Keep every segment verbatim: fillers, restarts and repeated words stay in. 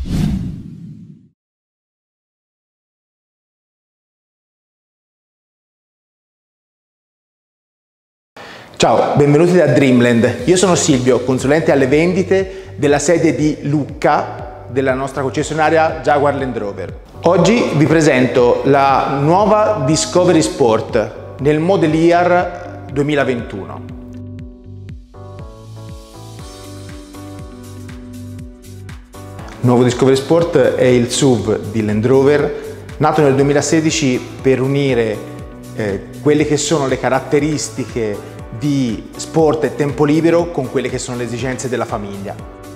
Ciao, benvenuti da Dreamland. Io sono Silvio, consulente alle vendite della sede di Lucca della nostra concessionaria Jaguar Land Rover. Oggi vi presento la nuova Discovery Sport nel Model Year duemilaventuno. Il nuovo Discovery Sport è il S U V di Land Rover, nato nel duemilasedici per unire eh, quelle che sono le caratteristiche di sport e tempo libero con quelle che sono le esigenze della famiglia.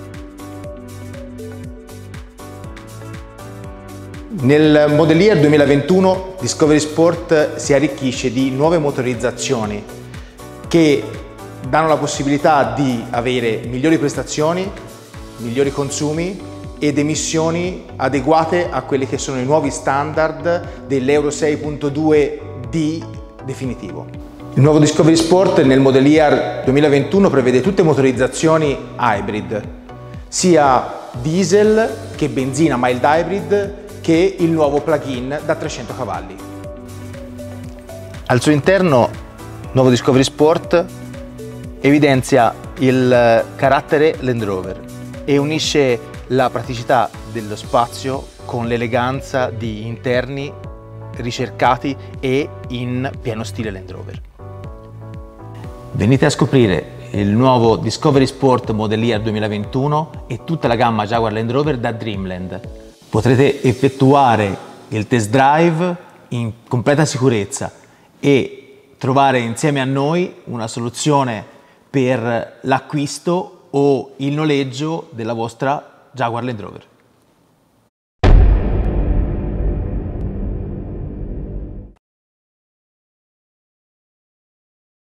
Nel Model Year duemilaventuno Discovery Sport si arricchisce di nuove motorizzazioni che danno la possibilità di avere migliori prestazioni, migliori consumi ed emissioni adeguate a quelli che sono i nuovi standard dell'Euro sei punto due D definitivo. Il nuovo Discovery Sport nel Model Year duemilaventuno prevede tutte motorizzazioni hybrid, sia diesel che benzina mild hybrid che il nuovo plug-in da trecento cavalli. Al suo interno il nuovo Discovery Sport evidenzia il carattere Land Rover e unisce la praticità dello spazio con l'eleganza di interni ricercati e in pieno stile Land Rover. Venite a scoprire il nuovo Discovery Sport Model Year duemilaventuno e tutta la gamma Jaguar Land Rover da Dreamland. Potrete effettuare il test drive in completa sicurezza e trovare insieme a noi una soluzione per l'acquisto o il noleggio della vostra Jaguar Land Rover.